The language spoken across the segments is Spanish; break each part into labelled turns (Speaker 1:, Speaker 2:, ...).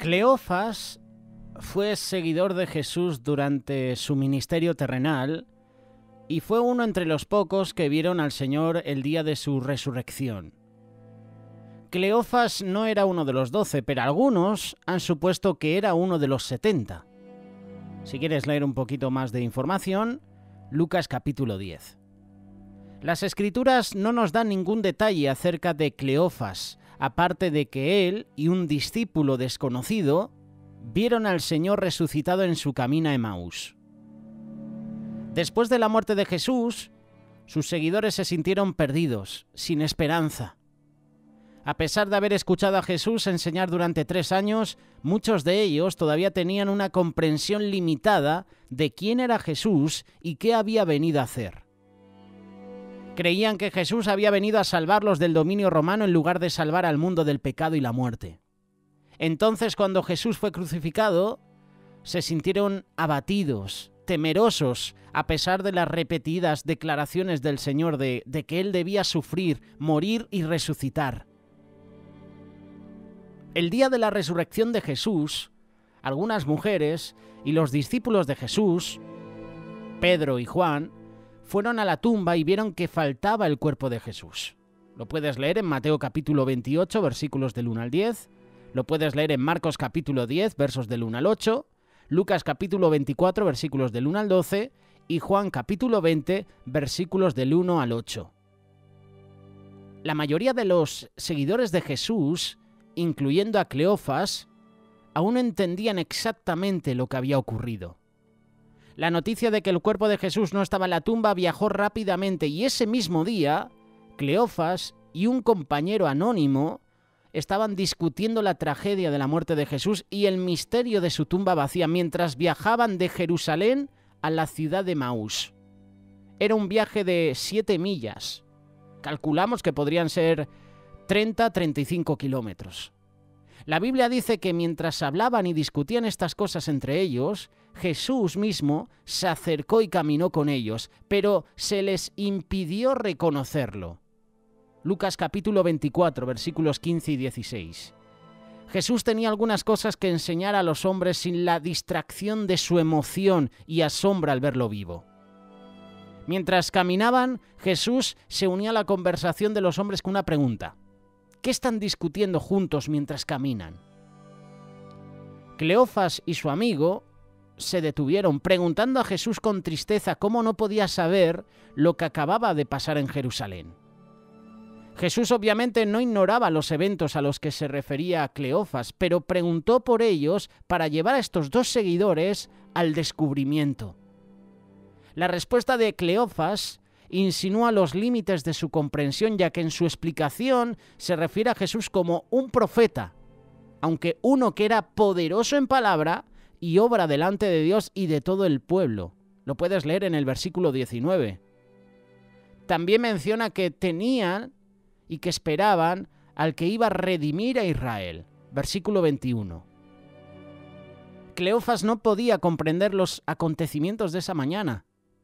Speaker 1: Cleofas fue seguidor de Jesús durante su ministerio terrenal y fue uno entre los pocos que vieron al Señor el día de su resurrección. Cleofas no era uno de los 12, pero algunos han supuesto que era uno de los 70. Si quieres leer un poquito más de información, Lucas capítulo 10. Las Escrituras no nos dan ningún detalle acerca de Cleofas, aparte de que él y un discípulo desconocido vieron al Señor resucitado en su camino a Emaús. Después de la muerte de Jesús, sus seguidores se sintieron perdidos, sin esperanza. A pesar de haber escuchado a Jesús enseñar durante 3 años, muchos de ellos todavía tenían una comprensión limitada de quién era Jesús y qué había venido a hacer. Creían que Jesús había venido a salvarlos del dominio romano en lugar de salvar al mundo del pecado y la muerte. Entonces, cuando Jesús fue crucificado, se sintieron abatidos, temerosos, a pesar de las repetidas declaraciones del Señor de que Él debía sufrir, morir y resucitar. El día de la resurrección de Jesús, algunas mujeres y los discípulos de Jesús, Pedro y Juan, fueron a la tumba y vieron que faltaba el cuerpo de Jesús. Lo puedes leer en Mateo capítulo 28, versículos del 1 al 10, lo puedes leer en Marcos capítulo 10, versos del 1 al 8, Lucas capítulo 24, versículos del 1 al 12, y Juan capítulo 20, versículos del 1 al 8. La mayoría de los seguidores de Jesús, incluyendo a Cleofas, aún no entendían exactamente lo que había ocurrido. La noticia de que el cuerpo de Jesús no estaba en la tumba viajó rápidamente y ese mismo día, Cleofas y un compañero anónimo estaban discutiendo la tragedia de la muerte de Jesús y el misterio de su tumba vacía mientras viajaban de Jerusalén a la ciudad de Emaús. Era un viaje de 7 millas. Calculamos que podrían ser 30-35 kilómetros. La Biblia dice que mientras hablaban y discutían estas cosas entre ellos, Jesús mismo se acercó y caminó con ellos, pero se les impidió reconocerlo. Lucas capítulo 24, versículos 15 y 16. Jesús tenía algunas cosas que enseñar a los hombres sin la distracción de su emoción y asombro al verlo vivo. Mientras caminaban, Jesús se unía a la conversación de los hombres con una pregunta. ¿Qué están discutiendo juntos mientras caminan? Cleofas y su amigo se detuvieron preguntando a Jesús con tristeza cómo no podía saber lo que acababa de pasar en Jerusalén. Jesús obviamente no ignoraba los eventos a los que se refería a Cleofas, pero preguntó por ellos para llevar a estos 2 seguidores al descubrimiento. La respuesta de Cleofas insinúa los límites de su comprensión, ya que en su explicación se refiere a Jesús como un profeta, aunque uno que era poderoso en palabra y obra delante de Dios y de todo el pueblo. Lo puedes leer en el versículo 19. También menciona que tenían y que esperaban al que iba a redimir a Israel. Versículo 21. Cleofas no podía comprender los acontecimientos de esa mañana.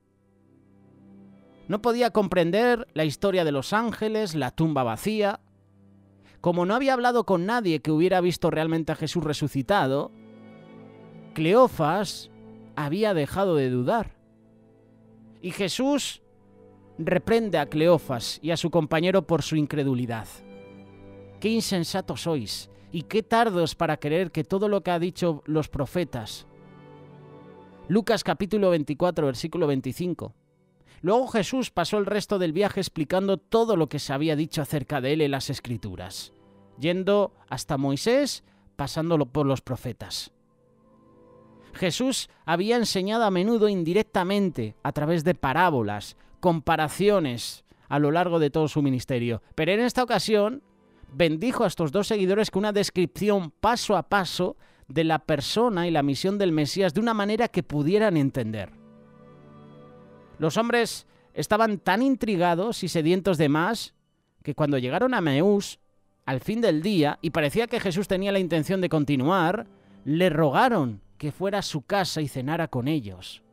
Speaker 1: No podía comprender la historia de los ángeles, la tumba vacía. Como no había hablado con nadie que hubiera visto realmente a Jesús resucitado, Cleofas había dejado de dudar. Y Jesús reprende a Cleofas y a su compañero por su incredulidad. ¡Qué insensatos sois! Y qué tardos para creer que todo lo que ha dicho los profetas. Lucas capítulo 24, versículo 25. Luego Jesús pasó el resto del viaje explicando todo lo que se había dicho acerca de él en las Escrituras, yendo hasta Moisés, pasándolo por los profetas. Jesús había enseñado a menudo indirectamente, a través de parábolas, comparaciones, a lo largo de todo su ministerio. Pero en esta ocasión, bendijo a estos 2 seguidores con una descripción paso a paso de la persona y la misión del Mesías de una manera que pudieran entender. Los hombres estaban tan intrigados y sedientos de más que cuando llegaron a Emaús, al fin del día, y parecía que Jesús tenía la intención de continuar, le rogaron que fuera a su casa y cenara con ellos.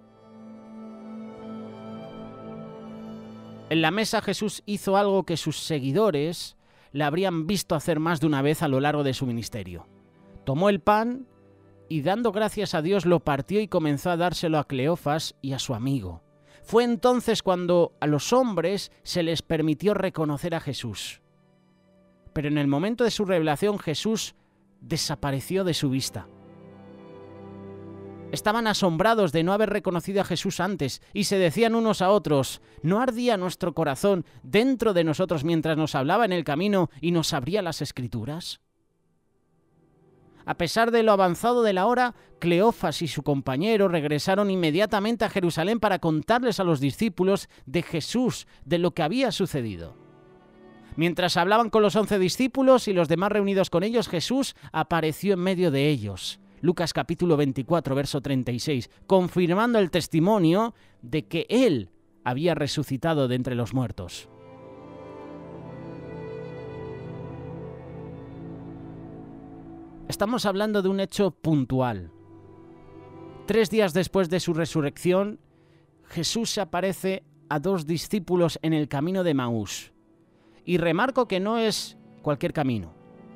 Speaker 1: En la mesa Jesús hizo algo que sus seguidores le habrían visto hacer más de una vez a lo largo de su ministerio. Tomó el pan y dando gracias a Dios lo partió y comenzó a dárselo a Cleofas y a su amigo. Fue entonces cuando a los hombres se les permitió reconocer a Jesús. Pero en el momento de su revelación Jesús desapareció de su vista. Estaban asombrados de no haber reconocido a Jesús antes y se decían unos a otros: ¿no ardía nuestro corazón dentro de nosotros mientras nos hablaba en el camino y nos abría las Escrituras? A pesar de lo avanzado de la hora, Cleofas y su compañero regresaron inmediatamente a Jerusalén para contarles a los discípulos de Jesús, de lo que había sucedido. Mientras hablaban con los 11 discípulos y los demás reunidos con ellos, Jesús apareció en medio de ellos. Lucas capítulo 24, verso 36, confirmando el testimonio de que Él había resucitado de entre los muertos. Estamos hablando de un hecho puntual. 3 días después de su resurrección, Jesús se aparece a 2 discípulos en el camino de Emaús. Y remarco que no es cualquier camino.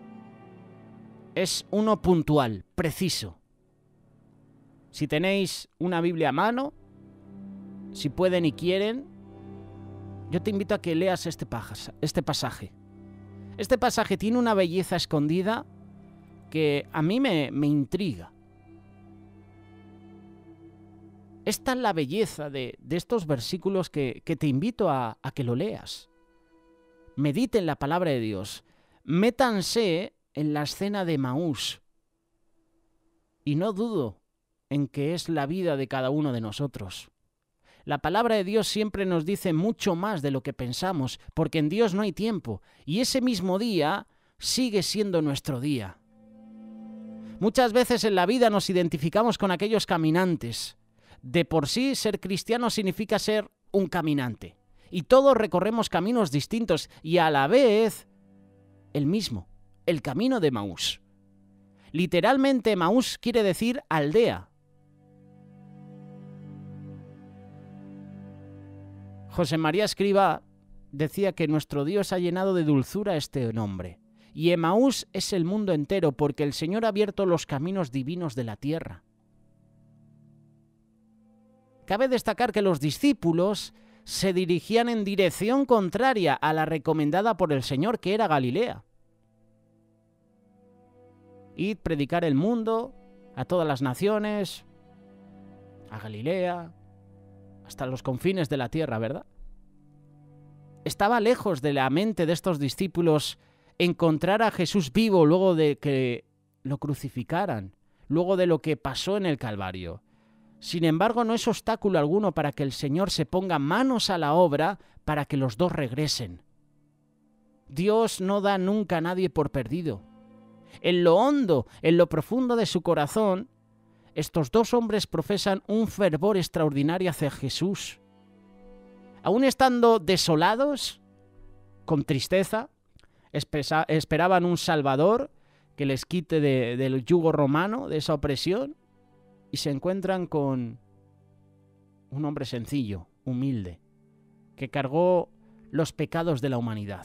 Speaker 1: Es uno puntual, preciso. Si tenéis una Biblia a mano, si pueden y quieren, yo te invito a que leas este pasaje. Este pasaje tiene una belleza escondida que a mí me intriga. Esta es la belleza de estos versículos que te invito a que lo leas. Mediten la palabra de Dios. Métanse en la escena de Emaús. Y no dudo en que es la vida de cada uno de nosotros. La palabra de Dios siempre nos dice mucho más de lo que pensamos, porque en Dios no hay tiempo, y ese mismo día sigue siendo nuestro día. Muchas veces en la vida nos identificamos con aquellos caminantes. De por sí, ser cristiano significa ser un caminante. Y todos recorremos caminos distintos y a la vez el mismo, el camino de Emaús. Literalmente Emaús quiere decir aldea. José María Escrivá decía que nuestro Dios ha llenado de dulzura este nombre. Y Emaús es el mundo entero porque el Señor ha abierto los caminos divinos de la tierra. Cabe destacar que los discípulos se dirigían en dirección contraria a la recomendada por el Señor, que era Galilea. Id, predicar el mundo a todas las naciones, a Galilea, hasta los confines de la tierra, ¿verdad? Estaba lejos de la mente de estos discípulos encontrar a Jesús vivo luego de que lo crucificaran, luego de lo que pasó en el Calvario. Sin embargo, no es obstáculo alguno para que el Señor se ponga manos a la obra para que los dos regresen. Dios no da nunca a nadie por perdido. En lo hondo, en lo profundo de su corazón, estos 2 hombres profesan un fervor extraordinario hacia Jesús. Aún estando desolados, con tristeza, esperaban un Salvador que les quite del yugo romano, de esa opresión, y se encuentran con un hombre sencillo, humilde, que cargó los pecados de la humanidad.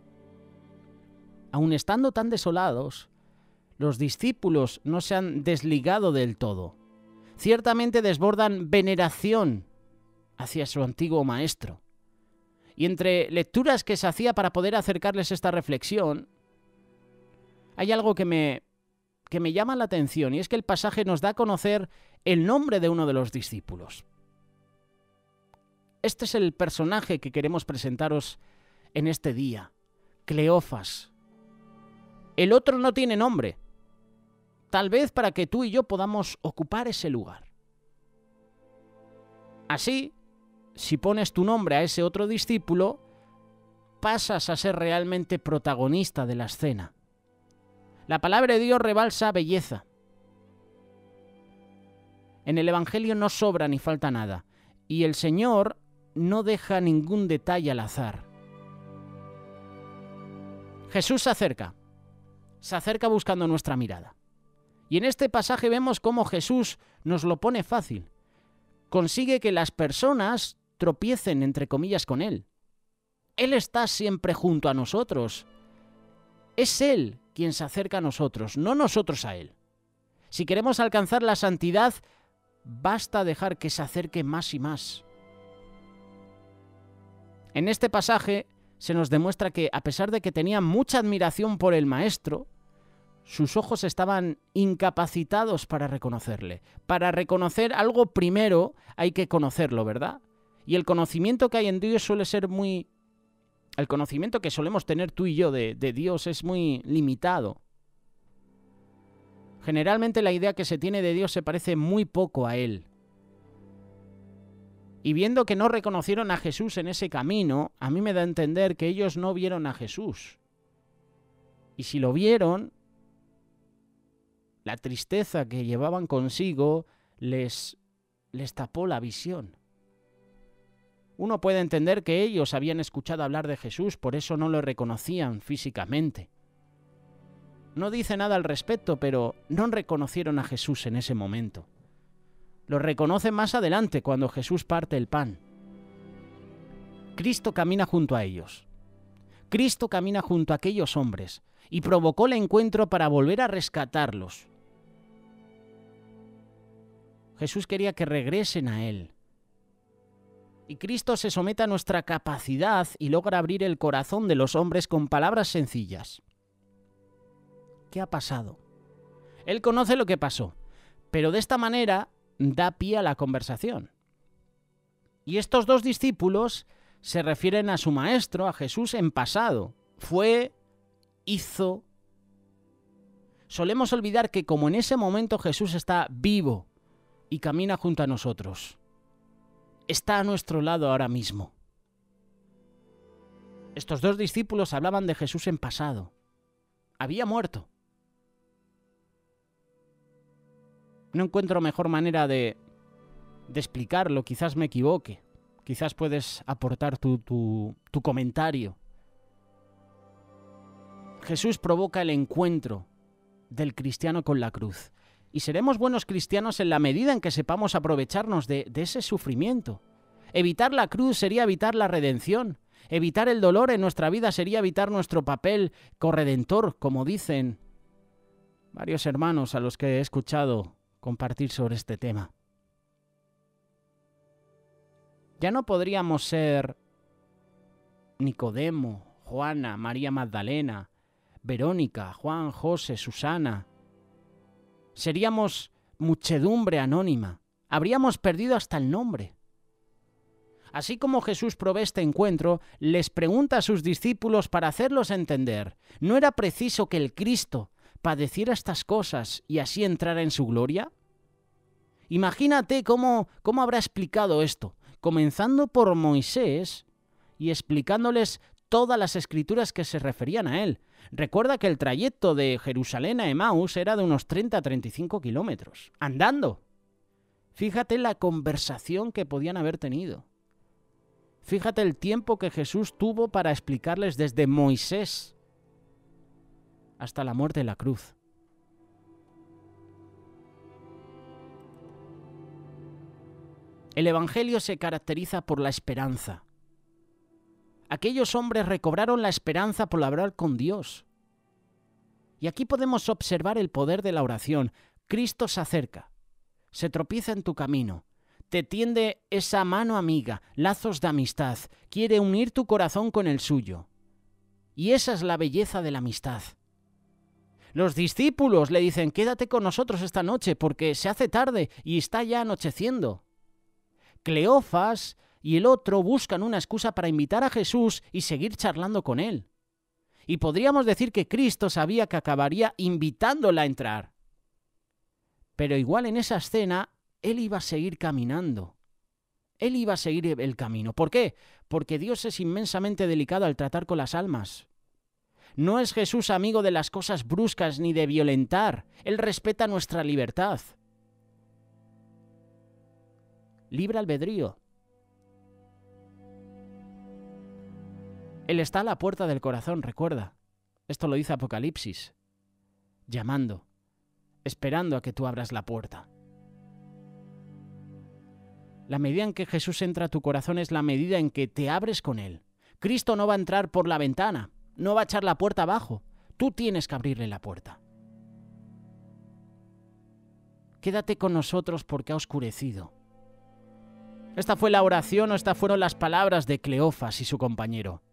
Speaker 1: Aun estando tan desolados, los discípulos no se han desligado del todo. Ciertamente desbordan veneración hacia su antiguo maestro. Y entre lecturas que se hacía para poder acercarles esta reflexión, hay algo que me llama la atención, y es que el pasaje nos da a conocer el nombre de uno de los discípulos. Este es el personaje que queremos presentaros en este día, Cleofas. El otro no tiene nombre, tal vez para que tú y yo podamos ocupar ese lugar. Así, si pones tu nombre a ese otro discípulo, pasas a ser realmente protagonista de la escena. La palabra de Dios rebalsa belleza. En el Evangelio no sobra ni falta nada, y el Señor no deja ningún detalle al azar. Jesús se acerca buscando nuestra mirada. Y en este pasaje vemos cómo Jesús nos lo pone fácil. Consigue que las personas tropiecen, entre comillas, con Él. Él está siempre junto a nosotros. Es Él quien se acerca a nosotros, no nosotros a Él. Si queremos alcanzar la santidad, basta dejar que se acerque más y más. En este pasaje se nos demuestra que, a pesar de que tenía mucha admiración por el Maestro, sus ojos estaban incapacitados para reconocerle. Para reconocer algo primero hay que conocerlo, ¿verdad? Y el conocimiento que hay en Dios suele ser muy... El conocimiento que solemos tener tú y yo de Dios es muy limitado. Generalmente la idea que se tiene de Dios se parece muy poco a Él. Y viendo que no reconocieron a Jesús en ese camino, a mí me da a entender que ellos no vieron a Jesús. Y si lo vieron, la tristeza que llevaban consigo les tapó la visión. Uno puede entender que ellos habían escuchado hablar de Jesús, por eso no lo reconocían físicamente. No dice nada al respecto, pero no reconocieron a Jesús en ese momento. Lo reconocen más adelante, cuando Jesús parte el pan. Cristo camina junto a ellos. Cristo camina junto a aquellos hombres y provocó el encuentro para volver a rescatarlos. Jesús quería que regresen a Él. Y Cristo se somete a nuestra capacidad y logra abrir el corazón de los hombres con palabras sencillas. ¿Qué ha pasado? Él conoce lo que pasó, pero de esta manera da pie a la conversación. Y estos dos discípulos se refieren a su Maestro, a Jesús, en pasado. Fue, hizo. Solemos olvidar que como en ese momento Jesús está vivo y camina junto a nosotros, está a nuestro lado ahora mismo. Estos dos discípulos hablaban de Jesús en pasado. Había muerto. No encuentro mejor manera de explicarlo, quizás me equivoque. Quizás puedes aportar tu comentario. Jesús provoca el encuentro del cristiano con la cruz. Y seremos buenos cristianos en la medida en que sepamos aprovecharnos de ese sufrimiento. Evitar la cruz sería evitar la redención. Evitar el dolor en nuestra vida sería evitar nuestro papel corredentor, como dicen varios hermanos a los que he escuchado compartir sobre este tema. Ya no podríamos ser Nicodemo, Juana, María Magdalena, Verónica, Juan, José, Susana. Seríamos muchedumbre anónima. Habríamos perdido hasta el nombre. Así como Jesús provee este encuentro, les pregunta a sus discípulos para hacerlos entender. ¿No era preciso que el Cristo padeciera estas cosas y así entrara en su gloria? Imagínate cómo habrá explicado esto, comenzando por Moisés y explicándoles todas las escrituras que se referían a él. Recuerda que el trayecto de Jerusalén a Emaús era de unos 30 a 35 kilómetros, andando. Fíjate la conversación que podían haber tenido. Fíjate el tiempo que Jesús tuvo para explicarles desde Moisés hasta la muerte en la cruz. El Evangelio se caracteriza por la esperanza. Aquellos hombres recobraron la esperanza por hablar con Dios. Y aquí podemos observar el poder de la oración. Cristo se acerca, se tropieza en tu camino, te tiende esa mano amiga, lazos de amistad, quiere unir tu corazón con el suyo. Y esa es la belleza de la amistad. Los discípulos le dicen, quédate con nosotros esta noche porque se hace tarde y está ya anocheciendo. Cleofas y el otro buscan una excusa para invitar a Jesús y seguir charlando con él. Y podríamos decir que Cristo sabía que acabaría invitándola a entrar. Pero igual en esa escena, él iba a seguir caminando. Él iba a seguir el camino. ¿Por qué? Porque Dios es inmensamente delicado al tratar con las almas. No es Jesús amigo de las cosas bruscas ni de violentar. Él respeta nuestra libertad. Libre albedrío. Él está a la puerta del corazón, recuerda. Esto lo dice Apocalipsis. Llamando, esperando a que tú abras la puerta. La medida en que Jesús entra a tu corazón es la medida en que te abres con Él. Cristo no va a entrar por la ventana, no va a echar la puerta abajo. Tú tienes que abrirle la puerta. Quédate con nosotros porque ha oscurecido. Esta fue la oración o estas fueron las palabras de Cleofas y su compañero.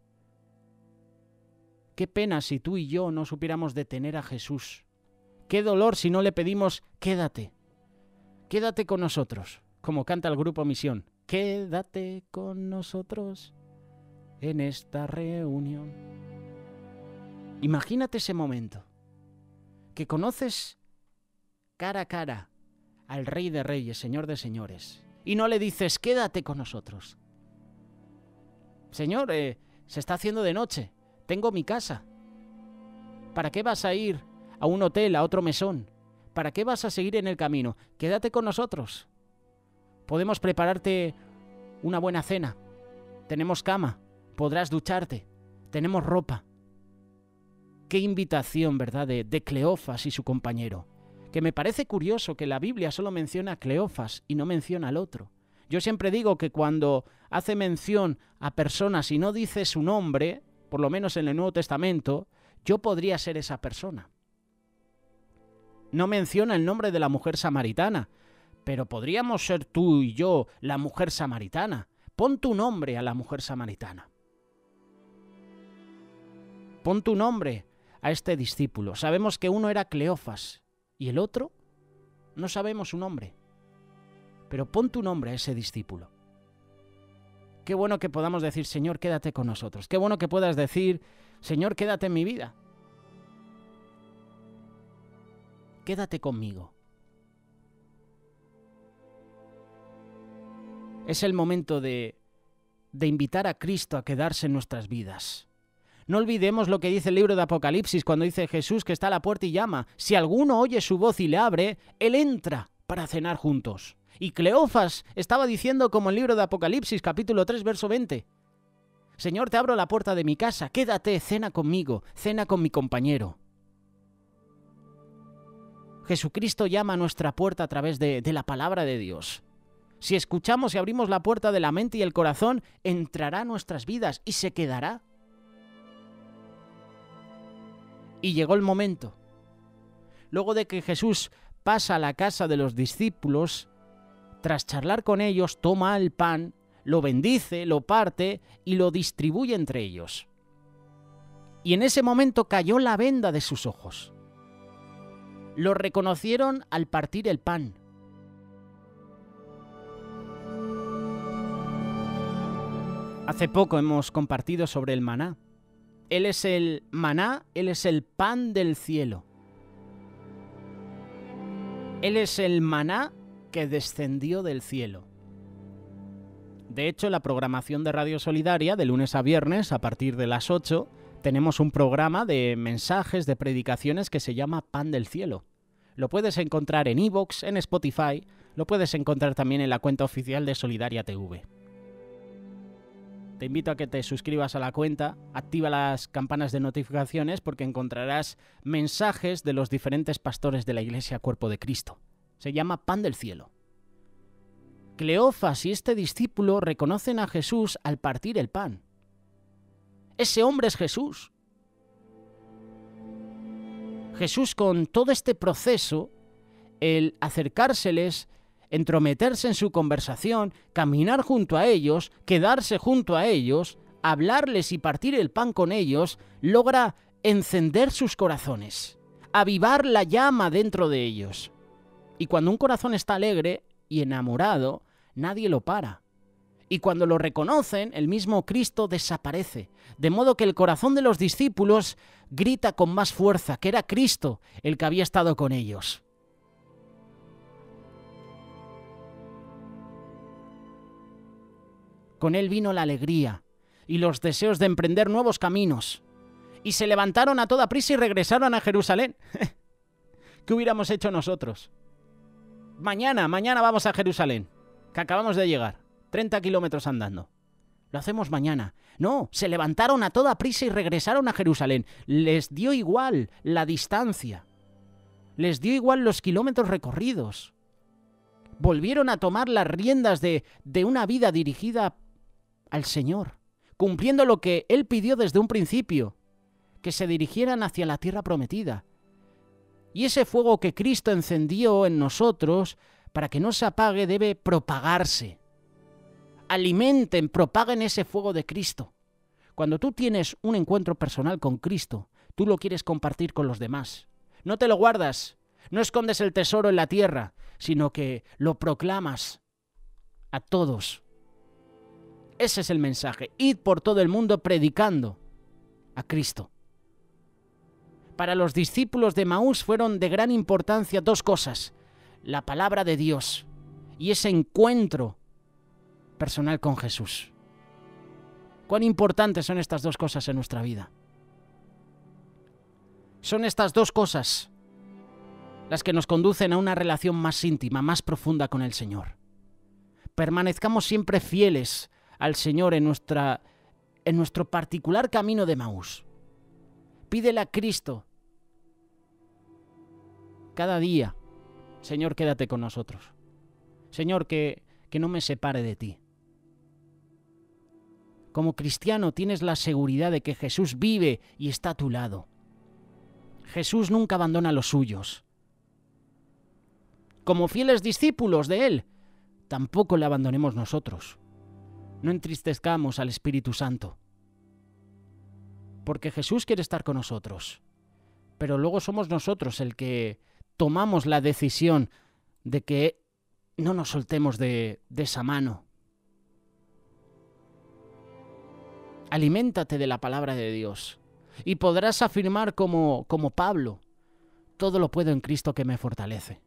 Speaker 1: Qué pena si tú y yo no supiéramos detener a Jesús. Qué dolor si no le pedimos, quédate. Quédate con nosotros, como canta el grupo Misión. Quédate con nosotros en esta reunión. Imagínate ese momento, que conoces cara a cara al Rey de Reyes, Señor de Señores, y no le dices, quédate con nosotros. Señor, se está haciendo de noche, tengo mi casa. ¿Para qué vas a ir a un hotel, a otro mesón? ¿Para qué vas a seguir en el camino? Quédate con nosotros. Podemos prepararte una buena cena. Tenemos cama, podrás ducharte, tenemos ropa. Qué invitación, ¿verdad?, de Cleofas y su compañero. Que me parece curioso que la Biblia solo menciona a Cleofas y no menciona al otro. Yo siempre digo que cuando hace mención a personas y no dice su nombre, por lo menos en el Nuevo Testamento, yo podría ser esa persona. No menciona el nombre de la mujer samaritana, pero podríamos ser tú y yo la mujer samaritana. Pon tu nombre a la mujer samaritana. Pon tu nombre a este discípulo. Sabemos que uno era Cleofas y el otro no sabemos su nombre. Pero pon tu nombre a ese discípulo. Qué bueno que podamos decir, Señor, quédate con nosotros. Qué bueno que puedas decir, Señor, quédate en mi vida. Quédate conmigo. Es el momento de invitar a Cristo a quedarse en nuestras vidas. No olvidemos lo que dice el libro de Apocalipsis cuando dice Jesús que está a la puerta y llama. Si alguno oye su voz y le abre, Él entra para cenar juntos. Y Cleofas estaba diciendo como el libro de Apocalipsis, capítulo 3, verso 20. Señor, te abro la puerta de mi casa, quédate, cena conmigo, cena con mi compañero. Jesucristo llama a nuestra puerta a través de la palabra de Dios. Si escuchamos y abrimos la puerta de la mente y el corazón, entrará a nuestras vidas y se quedará. Y llegó el momento. Luego de que Jesús pasa a la casa de los discípulos, tras charlar con ellos, toma el pan, lo bendice, lo parte y lo distribuye entre ellos. Y en ese momento cayó la venda de sus ojos. Lo reconocieron al partir el pan. Hace poco hemos compartido sobre el maná. Él es el maná, Él es el pan del cielo. Él es el maná que descendió del cielo. De hecho, en la programación de Radio Solidaria, de lunes a viernes, a partir de las 8, tenemos un programa de mensajes, de predicaciones que se llama Pan del Cielo. Lo puedes encontrar en iVoox, en Spotify, lo puedes encontrar también en la cuenta oficial de Solidaria TV. Te invito a que te suscribas a la cuenta, activa las campanas de notificaciones porque encontrarás mensajes de los diferentes pastores de la Iglesia Cuerpo de Cristo. Se llama Pan del Cielo. Cleofas y este discípulo reconocen a Jesús al partir el pan. Ese hombre es Jesús. Jesús, con todo este proceso, el acercárseles, entrometerse en su conversación, caminar junto a ellos, quedarse junto a ellos, hablarles y partir el pan con ellos, logra encender sus corazones, avivar la llama dentro de ellos. Y cuando un corazón está alegre y enamorado, nadie lo para. Y cuando lo reconocen, el mismo Cristo desaparece, de modo que el corazón de los discípulos grita con más fuerza que era Cristo el que había estado con ellos. Con él vino la alegría y los deseos de emprender nuevos caminos. Y se levantaron a toda prisa y regresaron a Jerusalén. ¿Qué hubiéramos hecho nosotros? Mañana vamos a Jerusalén, que acabamos de llegar, 30 kilómetros andando. Lo hacemos mañana. No, se levantaron a toda prisa y regresaron a Jerusalén. Les dio igual la distancia. Les dio igual los kilómetros recorridos. Volvieron a tomar las riendas de una vida dirigida al Señor, cumpliendo lo que Él pidió desde un principio, que se dirigieran hacia la tierra prometida. Y ese fuego que Cristo encendió en nosotros, para que no se apague, debe propagarse. Alimenten, propaguen ese fuego de Cristo. Cuando tú tienes un encuentro personal con Cristo, tú lo quieres compartir con los demás. No te lo guardas, no escondes el tesoro en la tierra, sino que lo proclamas a todos. Ese es el mensaje. Id por todo el mundo predicando a Cristo. Para los discípulos de Emaús fueron de gran importancia dos cosas: la palabra de Dios y ese encuentro personal con Jesús. ¿Cuán importantes son estas dos cosas en nuestra vida? Son estas dos cosas las que nos conducen a una relación más íntima, más profunda con el Señor. Permanezcamos siempre fieles al Señor en nuestro particular camino de Emaús. Pídele a Cristo cada día: Señor, quédate con nosotros. Señor, que no me separe de ti. Como cristiano tienes la seguridad de que Jesús vive y está a tu lado. Jesús nunca abandona a los suyos. Como fieles discípulos de Él, tampoco le abandonemos nosotros. No entristezcamos al Espíritu Santo. Porque Jesús quiere estar con nosotros. Pero luego somos nosotros el que tomamos la decisión de que no nos soltemos de esa mano. Aliméntate de la palabra de Dios y podrás afirmar como Pablo: todo lo puedo en Cristo que me fortalece.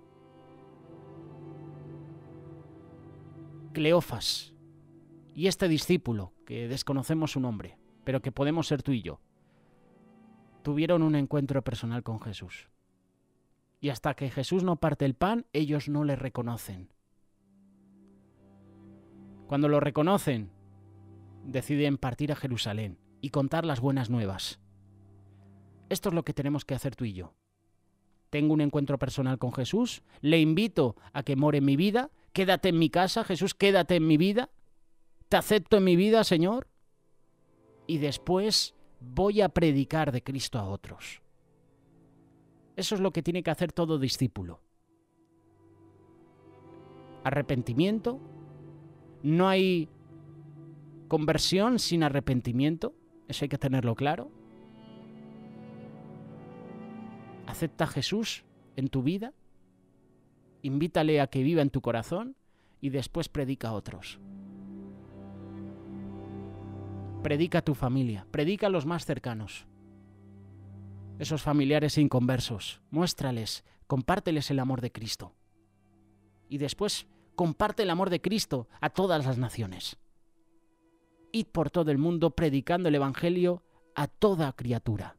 Speaker 1: Cleofas y este discípulo, que desconocemos su nombre, pero que podemos ser tú y yo, tuvieron un encuentro personal con Jesús. Y hasta que Jesús no parte el pan, ellos no le reconocen. Cuando lo reconocen, deciden partir a Jerusalén y contar las buenas nuevas. Esto es lo que tenemos que hacer tú y yo. Tengo un encuentro personal con Jesús, le invito a que more en mi vida. Quédate en mi casa, Jesús, quédate en mi vida. Te acepto en mi vida, Señor. Y después voy a predicar de Cristo a otros. Eso es lo que tiene que hacer todo discípulo. Arrepentimiento. No hay conversión sin arrepentimiento. Eso hay que tenerlo claro. Acepta a Jesús en tu vida. Invítale a que viva en tu corazón y después predica a otros. Predica a tu familia, predica a los más cercanos. Esos familiares inconversos, muéstrales, compárteles el amor de Cristo. Y después comparte el amor de Cristo a todas las naciones. Id por todo el mundo predicando el Evangelio a toda criatura.